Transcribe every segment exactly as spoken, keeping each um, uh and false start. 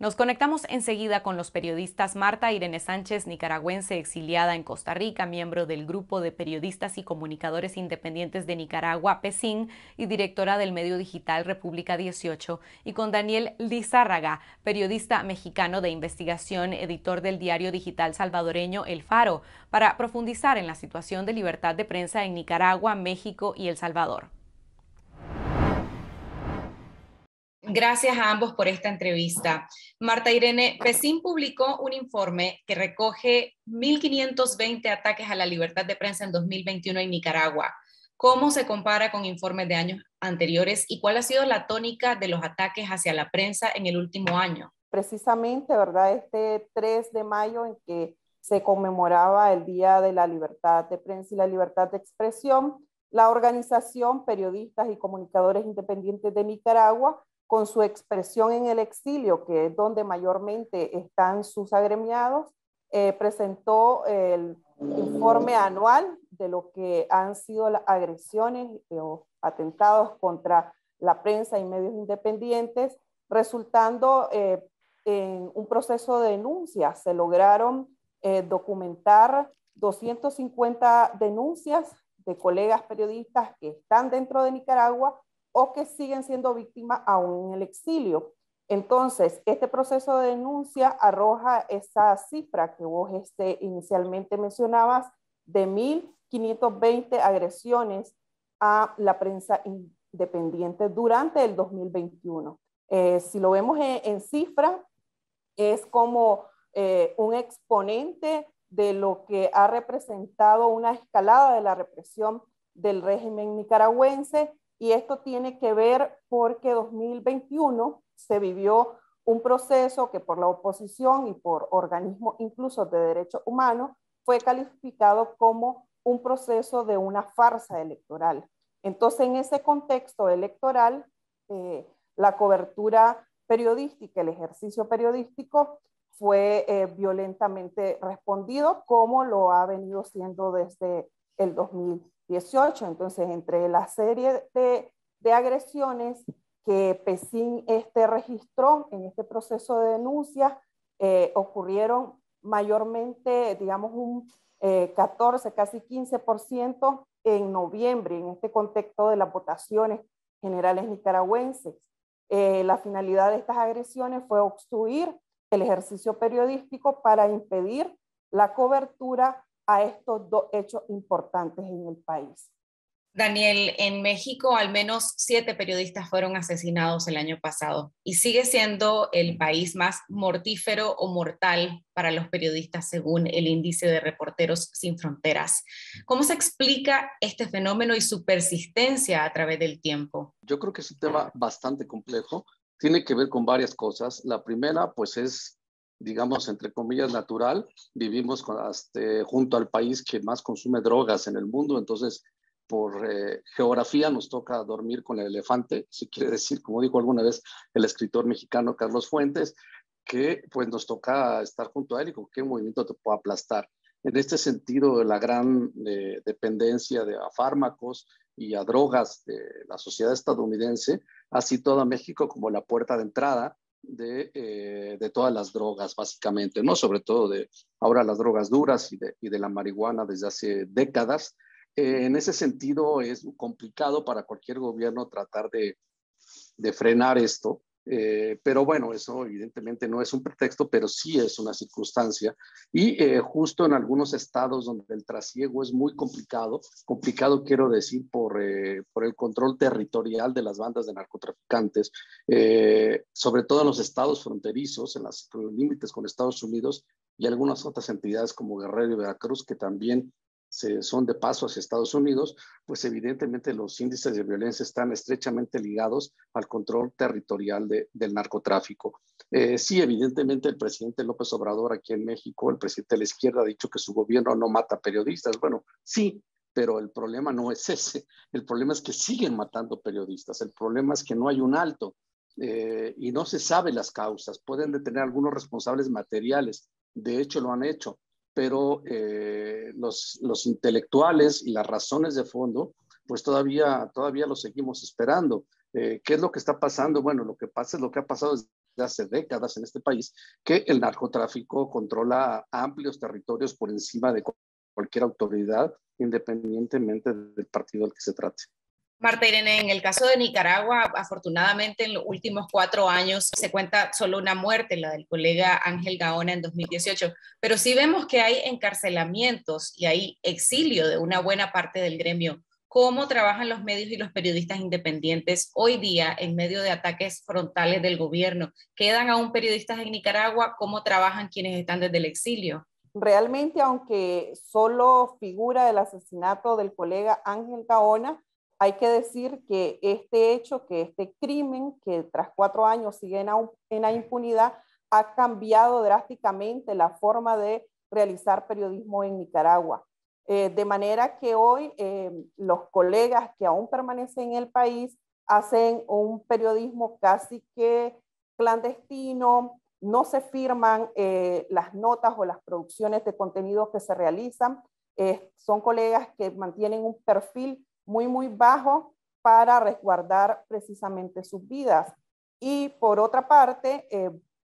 Nos conectamos enseguida con los periodistas Marta Irene Sánchez, nicaragüense exiliada en Costa Rica, miembro del Grupo de Periodistas y Comunicadores Independientes de Nicaragua, PECIN, y directora del medio digital República dieciocho, y con Daniel Lizárraga, periodista mexicano de investigación, editor del diario digital salvadoreño El Faro, para profundizar en la situación de libertad de prensa en Nicaragua, México y El Salvador. Gracias a ambos por esta entrevista. Marta Irene, PECIN publicó un informe que recoge mil quinientos veinte ataques a la libertad de prensa en dos mil veintiuno en Nicaragua. ¿Cómo se compara con informes de años anteriores y cuál ha sido la tónica de los ataques hacia la prensa en el último año? Precisamente, ¿verdad? Este tres de mayo en que se conmemoraba el Día de la Libertad de Prensa y la Libertad de Expresión, la organización Periodistas y Comunicadores Independientes de Nicaragua, con su expresión en el exilio, que es donde mayormente están sus agremiados, eh, presentó el informe anual de lo que han sido las agresiones o atentados contra la prensa y medios independientes, resultando eh, en un proceso de denuncia. Se lograron eh, documentar doscientas cincuenta denuncias de colegas periodistas que están dentro de Nicaragua o que siguen siendo víctimas aún en el exilio. Entonces, este proceso de denuncia arroja esa cifra que vos este, inicialmente mencionabas de mil quinientas veinte agresiones a la prensa independiente durante el dos mil veintiuno. Eh, si lo vemos en, en cifra, es como eh, un exponente de lo que ha representado una escalada de la represión del régimen nicaragüense. Y esto tiene que ver porque dos mil veintiuno se vivió un proceso que por la oposición y por organismos incluso de derechos humanos fue calificado como un proceso de una farsa electoral. Entonces, en ese contexto electoral, eh, la cobertura periodística, el ejercicio periodístico fue eh, violentamente respondido, como lo ha venido siendo desde el dos mil dieciocho. Entonces, entre la serie de, de agresiones que PECIN este registró en este proceso de denuncia, eh, ocurrieron mayormente, digamos, un eh, catorce, casi quince por ciento en noviembre, en este contexto de las votaciones generales nicaragüenses. Eh, la finalidad de estas agresiones fue obstruir el ejercicio periodístico para impedir la cobertura a estos dos hechos importantes en el país. Daniel, en México al menos siete periodistas fueron asesinados el año pasado y sigue siendo el país más mortífero o mortal para los periodistas según el índice de Reporteros Sin Fronteras. ¿Cómo se explica este fenómeno y su persistencia a través del tiempo? Yo creo que es un tema bastante complejo. Tiene que ver con varias cosas. La primera, pues es, digamos, entre comillas, natural. Vivimos con, este, junto al país que más consume drogas en el mundo, entonces por eh, geografía nos toca dormir con el elefante, si quiere decir, como dijo alguna vez el escritor mexicano Carlos Fuentes, que pues nos toca estar junto a él y con qué movimiento te puede aplastar. En este sentido, la gran eh, dependencia de a fármacos y a drogas de la sociedad estadounidense ha situado a México como la puerta de entrada de, eh, de todas las drogas, básicamente, ¿no? Sobre todo de ahora las drogas duras y de, y de la marihuana desde hace décadas. Eh, en ese sentido es complicado para cualquier gobierno tratar de, de frenar esto, eh, pero bueno, eso evidentemente no es un pretexto, pero sí es una circunstancia y eh, justo en algunos estados donde el trasiego es muy complicado, complicado quiero decir por, eh, por el control territorial de las bandas de narcotraficantes, eh, sobre todo en los estados fronterizos, en, las, en los límites con Estados Unidos y algunas otras entidades como Guerrero y Veracruz que también Se, son de paso hacia Estados Unidos, pues evidentemente los índices de violencia están estrechamente ligados al control territorial de, del narcotráfico. Eh, sí, evidentemente el presidente López Obrador aquí en México, el presidente de la izquierda ha dicho que su gobierno no mata periodistas. Bueno, sí, pero el problema no es ese. El problema es que siguen matando periodistas. El problema es que no hay un alto eh, y no se sabe las causas. Pueden detener a algunos responsables materiales. De hecho, lo han hecho. Pero eh, los, los intelectuales y las razones de fondo, pues todavía, todavía lo seguimos esperando. Eh, ¿Qué es lo que está pasando? Bueno, lo que pasa es lo que ha pasado desde hace décadas en este país, que el narcotráfico controla amplios territorios por encima de cualquier autoridad, independientemente del partido al que se trate. Marta Irene, en el caso de Nicaragua, afortunadamente en los últimos cuatro años se cuenta solo una muerte, la del colega Ángel Gaona en dos mil dieciocho, pero sí vemos que hay encarcelamientos y hay exilio de una buena parte del gremio. ¿Cómo trabajan los medios y los periodistas independientes hoy día en medio de ataques frontales del gobierno? ¿Quedan aún periodistas en Nicaragua? ¿Cómo trabajan quienes están desde el exilio? Realmente, aunque solo figura el asesinato del colega Ángel Gaona, hay que decir que este hecho, que este crimen, que tras cuatro años sigue en, en la impunidad, ha cambiado drásticamente la forma de realizar periodismo en Nicaragua. Eh, de manera que hoy eh, los colegas que aún permanecen en el país hacen un periodismo casi que clandestino, no se firman eh, las notas o las producciones de contenido que se realizan. Eh, son colegas que mantienen un perfil muy, muy bajo para resguardar precisamente sus vidas. Y por otra parte, eh,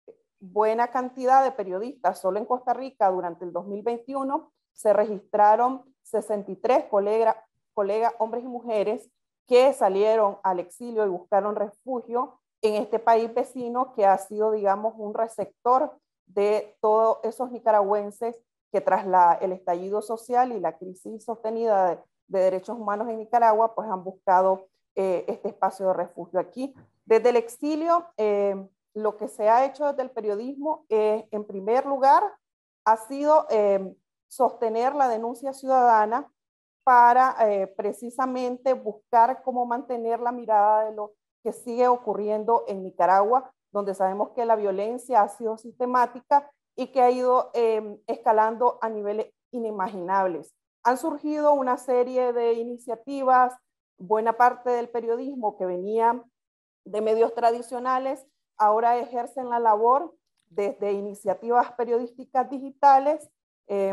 buena cantidad de periodistas, solo en Costa Rica durante el dos mil veintiuno se registraron sesenta y tres colegas, colegas, hombres y mujeres, que salieron al exilio y buscaron refugio en este país vecino que ha sido, digamos, un receptor de todos esos nicaragüenses que tras la, el estallido social y la crisis sostenida de, de derechos humanos en Nicaragua, pues han buscado eh, este espacio de refugio aquí. Desde el exilio, eh, lo que se ha hecho desde el periodismo, eh, en primer lugar, ha sido eh, sostener la denuncia ciudadana para eh, precisamente buscar cómo mantener la mirada de lo que sigue ocurriendo en Nicaragua, donde sabemos que la violencia ha sido sistemática y que ha ido eh, escalando a niveles inimaginables. Han surgido una serie de iniciativas, buena parte del periodismo que venía de medios tradicionales, ahora ejercen la labor desde iniciativas periodísticas digitales, eh,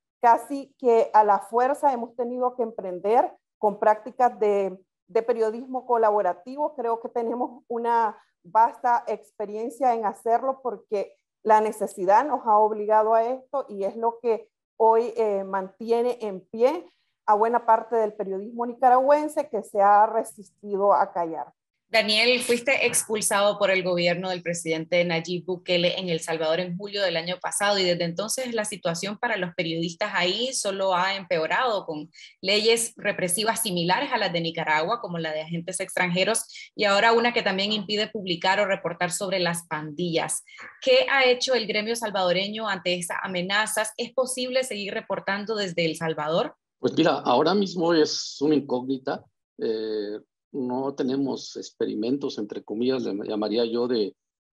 casi que a la fuerza hemos tenido que emprender con prácticas de, de periodismo colaborativo. Creo que tenemos una vasta experiencia en hacerlo porque la necesidad nos ha obligado a esto y es lo que hoy eh, mantiene en pie a buena parte del periodismo nicaragüense que se ha resistido a callar. Daniel, fuiste expulsado por el gobierno del presidente Nayib Bukele en El Salvador en julio del año pasado y desde entonces la situación para los periodistas ahí solo ha empeorado con leyes represivas similares a las de Nicaragua, como la de agentes extranjeros, y ahora una que también impide publicar o reportar sobre las pandillas. ¿Qué ha hecho el gremio salvadoreño ante esas amenazas? ¿Es posible seguir reportando desde El Salvador? Pues mira, ahora mismo es una incógnita. Eh, no tenemos experimentos, entre comillas, le llamaría yo, de,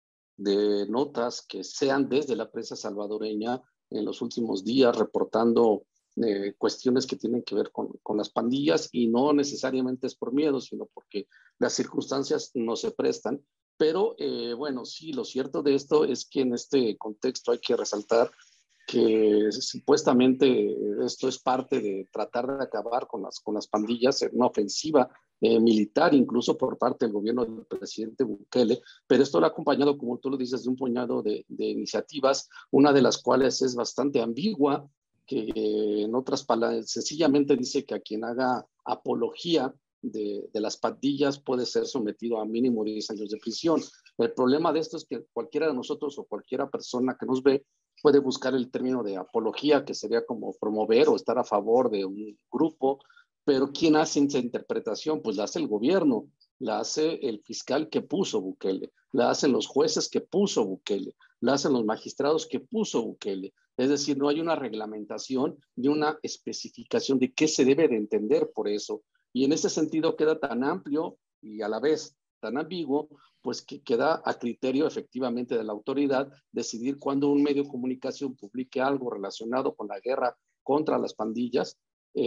de notas que sean desde la prensa salvadoreña en los últimos días reportando eh, cuestiones que tienen que ver con, con las pandillas, y no necesariamente es por miedo, sino porque las circunstancias no se prestan. Pero eh, bueno, sí, lo cierto de esto es que en este contexto hay que resaltar que supuestamente esto es parte de tratar de acabar con las, con las pandillas, una ofensiva eh, militar incluso por parte del gobierno del presidente Bukele, pero esto lo ha acompañado, como tú lo dices, de un puñado de, de iniciativas, una de las cuales es bastante ambigua, que eh, en otras palabras sencillamente dice que a quien haga apología de, de las pandillas puede ser sometido a mínimo diez años de prisión. El problema de esto es que cualquiera de nosotros o cualquiera persona que nos ve puede buscar el término de apología, que sería como promover o estar a favor de un grupo, pero ¿quién hace esa interpretación? Pues la hace el gobierno, la hace el fiscal que puso Bukele, la hacen los jueces que puso Bukele, la hacen los magistrados que puso Bukele. Es decir, no hay una reglamentación ni una especificación de qué se debe de entender por eso. Y en ese sentido queda tan amplio y a la vez tan ambiguo, pues que queda a criterio efectivamente de la autoridad decidir cuándo un medio de comunicación publique algo relacionado con la guerra contra las pandillas.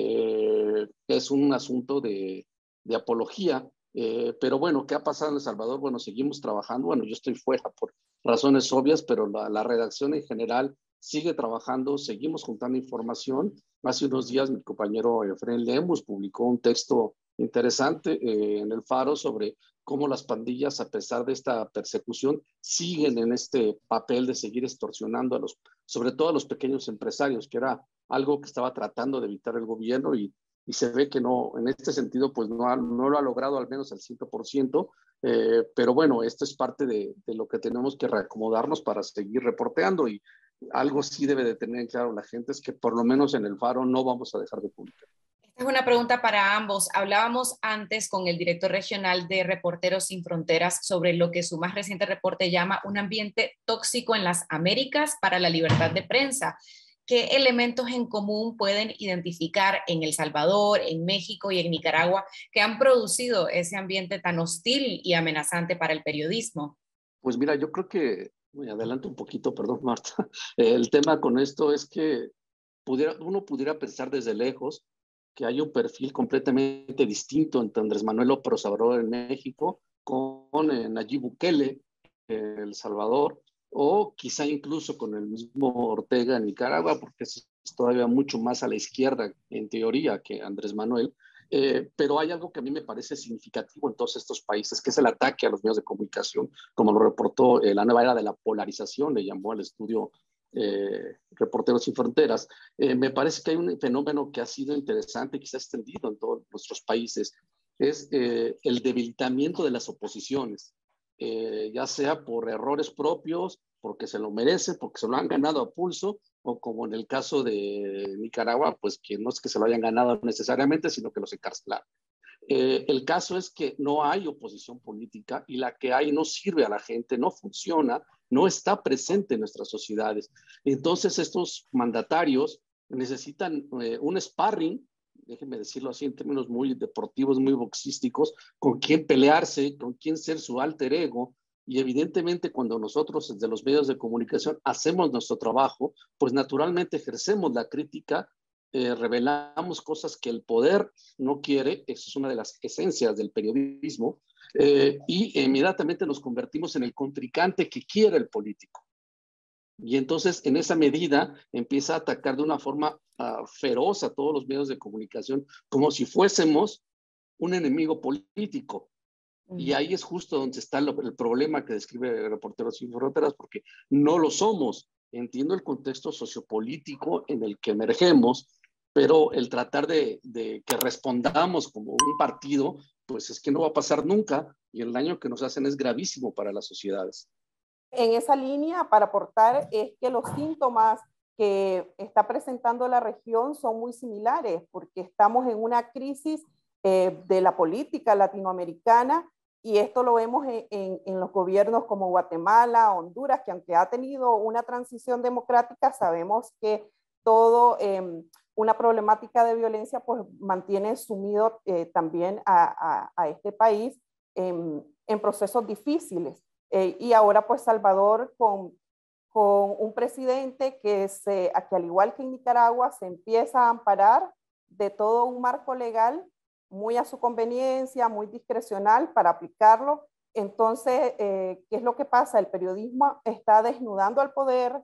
Eh, es un asunto de, de apología, eh, pero bueno, ¿qué ha pasado en El Salvador? Bueno, seguimos trabajando, bueno, yo estoy fuera por razones obvias, pero la, la redacción en general sigue trabajando, seguimos juntando información. Hace unos días mi compañero Efraín Lemus publicó un texto interesante eh, en el Faro sobre cómo las pandillas, a pesar de esta persecución, siguen en este papel de seguir extorsionando a los, sobre todo a los pequeños empresarios, que era algo que estaba tratando de evitar el gobierno y, y se ve que no, en este sentido, pues no, ha, no lo ha logrado al menos al cien por ciento, eh, pero bueno, esto es parte de, de lo que tenemos que reacomodarnos para seguir reporteando y algo sí debe de tener claro la gente, es que por lo menos en el Faro no vamos a dejar de publicar. Esta es una pregunta para ambos. Hablábamos antes con el director regional de Reporteros Sin Fronteras sobre lo que su más reciente reporte llama un ambiente tóxico en las Américas para la libertad de prensa. ¿Qué elementos en común pueden identificar en El Salvador, en México y en Nicaragua que han producido ese ambiente tan hostil y amenazante para el periodismo? Pues mira, yo creo que, me adelanto un poquito, perdón Marta, el tema con esto es que pudiera, uno pudiera pensar desde lejos que hay un perfil completamente distinto entre Andrés Manuel López Obrador en México con eh, Nayib Bukele en El Salvador, o quizá incluso con el mismo Ortega en Nicaragua, porque es todavía mucho más a la izquierda en teoría que Andrés Manuel. Eh, pero hay algo que a mí me parece significativo en todos estos países, que es el ataque a los medios de comunicación, como lo reportó eh, la nueva era de la polarización, le llamó al estudio eh, Reporteros Sin Fronteras. Eh, me parece que hay un fenómeno que ha sido interesante y que se ha extendido en todos nuestros países, es eh, el debilitamiento de las oposiciones, eh, ya sea por errores propios, porque se lo merecen, porque se lo han ganado a pulso, o como en el caso de Nicaragua, pues que no es que se lo hayan ganado necesariamente, sino que los encarcelaron. Eh, el caso es que no hay oposición política y la que hay no sirve a la gente, no funciona, no está presente en nuestras sociedades. Entonces estos mandatarios necesitan eh, un sparring, déjenme decirlo así en términos muy deportivos, muy boxísticos, con quién pelearse, con quién ser su alter ego. Y evidentemente cuando nosotros desde los medios de comunicación hacemos nuestro trabajo, pues naturalmente ejercemos la crítica, eh, revelamos cosas que el poder no quiere, eso es una de las esencias del periodismo, eh, y inmediatamente nos convertimos en el contrincante que quiere el político. Y entonces en esa medida empieza a atacar de una forma uh, feroz a todos los medios de comunicación, como si fuésemos un enemigo político. Y ahí es justo donde está el, el problema que describe Reporteros Sin Fronteras, porque no lo somos. Entiendo el contexto sociopolítico en el que emergemos, pero el tratar de, de que respondamos como un partido, pues es que no va a pasar nunca y el daño que nos hacen es gravísimo para las sociedades. En esa línea, para aportar, es que los síntomas que está presentando la región son muy similares, porque estamos en una crisis eh, de la política latinoamericana. Y esto lo vemos en, en, en los gobiernos como Guatemala, Honduras, que aunque ha tenido una transición democrática, sabemos que todo eh, una problemática de violencia pues mantiene sumido eh, también a, a, a este país en, en procesos difíciles. Eh, y ahora pues Salvador con, con un presidente que, se, que al igual que en Nicaragua se empieza a amparar de todo un marco legal muy a su conveniencia, muy discrecional para aplicarlo. Entonces, eh, ¿qué es lo que pasa? El periodismo está desnudando al poder,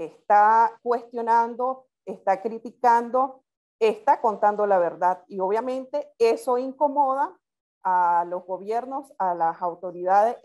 está cuestionando, está criticando, está contando la verdad. Y obviamente eso incomoda a los gobiernos, a las autoridades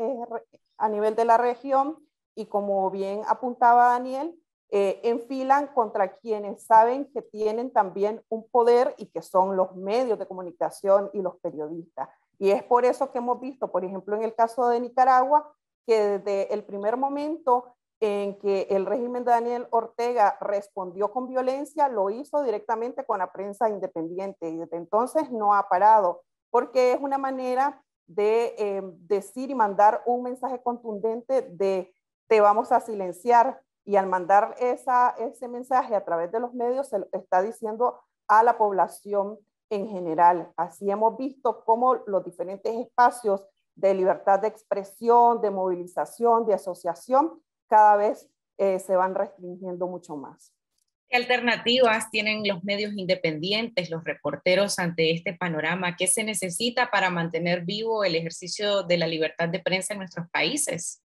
a nivel de la región y como bien apuntaba Daniel, Eh, enfilan contra quienes saben que tienen también un poder y que son los medios de comunicación y los periodistas. Y es por eso que hemos visto, por ejemplo, en el caso de Nicaragua, que desde el primer momento en que el régimen de Daniel Ortega respondió con violencia, lo hizo directamente con la prensa independiente y desde entonces no ha parado, porque es una manera de eh, decir y mandar un mensaje contundente de te vamos a silenciar. Y al mandar esa, ese mensaje a través de los medios, se lo está diciendo a la población en general. Así hemos visto cómo los diferentes espacios de libertad de expresión, de movilización, de asociación, cada vez eh, se van restringiendo mucho más. ¿Qué alternativas tienen los medios independientes, los reporteros ante este panorama? ¿Qué se necesita para mantener vivo el ejercicio de la libertad de prensa en nuestros países?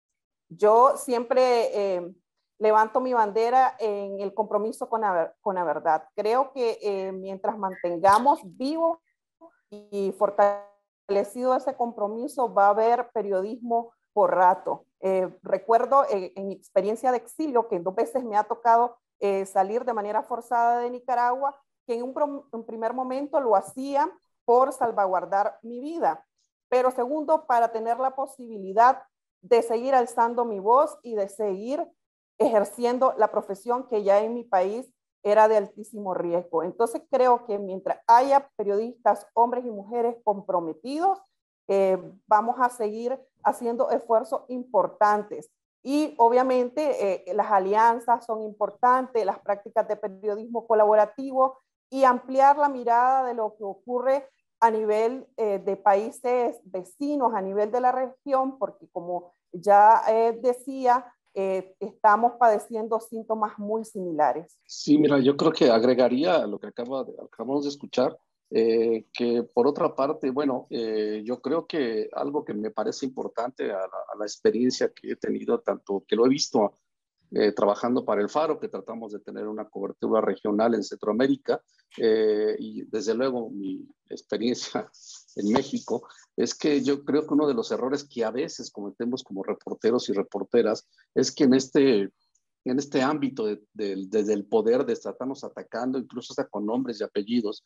Yo siempre... Eh, levanto mi bandera en el compromiso con la, con la verdad. Creo que eh, mientras mantengamos vivo y fortalecido ese compromiso va a haber periodismo por rato. Eh, recuerdo eh, en mi experiencia de exilio que dos veces me ha tocado eh, salir de manera forzada de Nicaragua, que en un, pro, un primer momento lo hacía por salvaguardar mi vida, pero segundo, para tener la posibilidad de seguir alzando mi voz y de seguir ejerciendo la profesión que ya en mi país era de altísimo riesgo. Entonces creo que mientras haya periodistas, hombres y mujeres comprometidos, eh, vamos a seguir haciendo esfuerzos importantes. Y obviamente eh, las alianzas son importantes, las prácticas de periodismo colaborativo y ampliar la mirada de lo que ocurre a nivel eh, de países vecinos, a nivel de la región, porque como ya eh, decía, eh, estamos padeciendo síntomas muy similares. Sí, mira, yo creo que agregaría a lo que acaba de, acabamos de escuchar, eh, que por otra parte, bueno, eh, yo creo que algo que me parece importante a la, a la experiencia que he tenido, tanto que lo he visto eh, trabajando para el Faro, que tratamos de tener una cobertura regional en Centroamérica, eh, y desde luego mi experiencia en México, es que yo creo que uno de los errores que a veces cometemos como reporteros y reporteras es que en este en este ámbito de, de, desde el poder de estarnos atacando, incluso hasta con nombres y apellidos,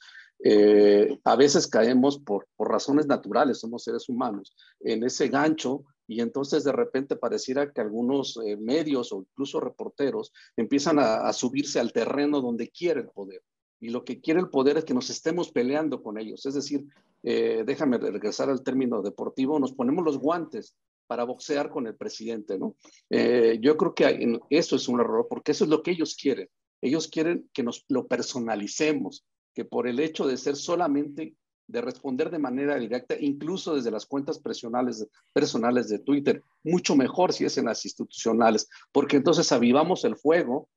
eh, a veces caemos por, por razones naturales, somos seres humanos, en ese gancho, y entonces de repente pareciera que algunos eh, medios o incluso reporteros empiezan a, a subirse al terreno donde quiere el poder. Y lo que quiere el poder es que nos estemos peleando con ellos. Es decir, eh, déjame regresar al término deportivo, nos ponemos los guantes para boxear con el presidente, ¿no? Eh, yo creo que hay, eso es un error, porque eso es lo que ellos quieren. Ellos quieren que nos lo personalicemos, que por el hecho de ser solamente, de responder de manera directa, incluso desde las cuentas personales, personales de Twitter, mucho mejor si es en las institucionales, porque entonces avivamos el fuego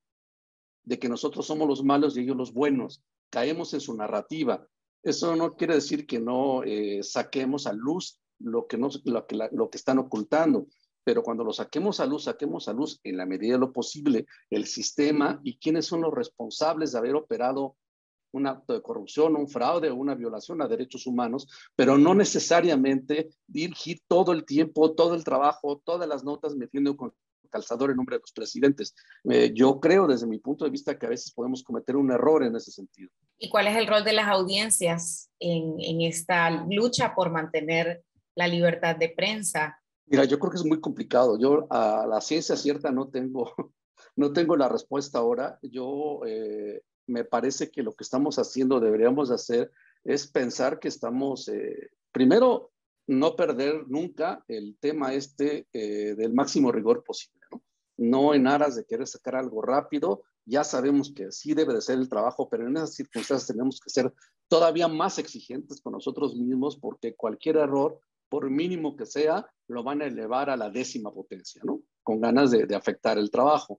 de que nosotros somos los malos y ellos los buenos, caemos en su narrativa. Eso no quiere decir que no eh, saquemos a luz lo que, no, lo, que, lo que están ocultando, pero cuando lo saquemos a luz, saquemos a luz en la medida de lo posible el sistema y quiénes son los responsables de haber operado un acto de corrupción, un fraude o una violación a derechos humanos, pero no necesariamente dirigir todo el tiempo, todo el trabajo, todas las notas metiendo con calzador en nombre de los presidentes. Eh, yo creo desde mi punto de vista que a veces podemos cometer un error en ese sentido. ¿Y cuál es el rol de las audiencias en, en esta lucha por mantener la libertad de prensa? Mira, yo creo que es muy complicado. Yo a la ciencia cierta no tengo, no tengo la respuesta ahora. Yo eh, me parece que lo que estamos haciendo, deberíamos hacer, es pensar que estamos, eh, primero, no perder nunca el tema este eh, del máximo rigor posible, ¿no? No en aras de querer sacar algo rápido. Ya sabemos que sí debe de ser el trabajo, pero en esas circunstancias tenemos que ser todavía más exigentes con nosotros mismos, porque cualquier error, por mínimo que sea, lo van a elevar a la décima potencia, ¿no? Con ganas de, de afectar el trabajo.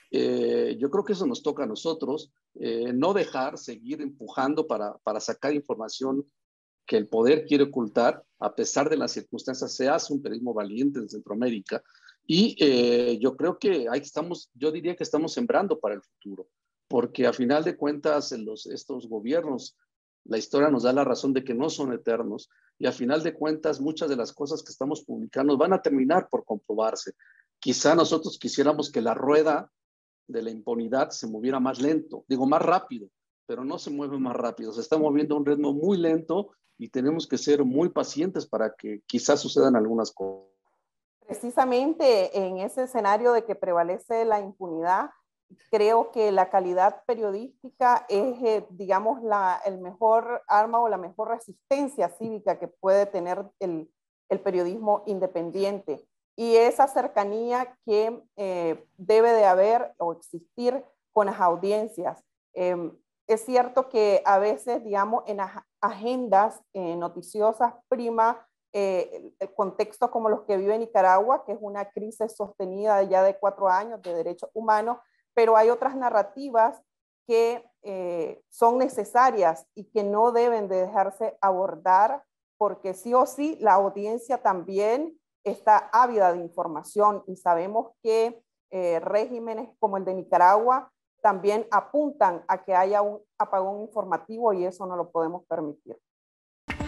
Eh, yo creo que eso nos toca a nosotros, eh, no dejar, seguir empujando para, para sacar información que el poder quiere ocultar, a pesar de las circunstancias. Se hace un periodismo valiente en Centroamérica y eh, yo creo que ahí estamos, yo diría que estamos sembrando para el futuro, porque a final de cuentas los, estos gobiernos, la historia nos da la razón de que no son eternos y a final de cuentas muchas de las cosas que estamos publicando van a terminar por comprobarse. Quizá nosotros quisiéramos que la rueda de la impunidad se moviera más lento, digo más rápido, pero no se mueve más rápido, se está moviendo a un ritmo muy lento y tenemos que ser muy pacientes para que quizás sucedan algunas cosas. Precisamente en ese escenario de que prevalece la impunidad, creo que la calidad periodística es, eh, digamos, la, el mejor arma o la mejor resistencia cívica que puede tener el, el periodismo independiente. Y esa cercanía que eh, debe de haber o existir con las audiencias. Eh, es cierto que a veces, digamos, en agendas eh, noticiosas prima eh, contextos como los que vive Nicaragua, que es una crisis sostenida ya de cuatro años de derechos humanos, pero hay otras narrativas que eh, son necesarias y que no deben de dejarse abordar, porque sí o sí la audiencia también está ávida de información y sabemos que eh, regímenes como el de Nicaragua también apuntan a que haya un apagón informativo y eso no lo podemos permitir.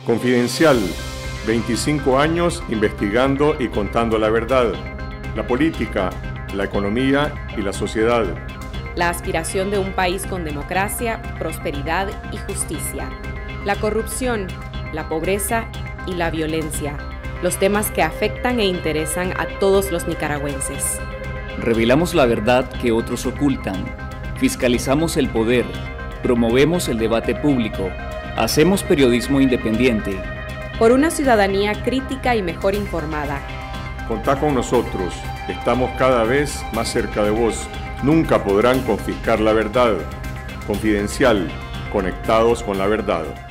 Confidencial, veinticinco años investigando y contando la verdad, la política, la economía y la sociedad. La aspiración de un país con democracia, prosperidad y justicia. La corrupción, la pobreza y la violencia. Los temas que afectan e interesan a todos los nicaragüenses. Revelamos la verdad que otros ocultan. Fiscalizamos el poder. Promovemos el debate público. Hacemos periodismo independiente. Por una ciudadanía crítica y mejor informada. Contá con nosotros. Estamos cada vez más cerca de vos. Nunca podrán confiscar la verdad. Confidencial. Conectados con la verdad.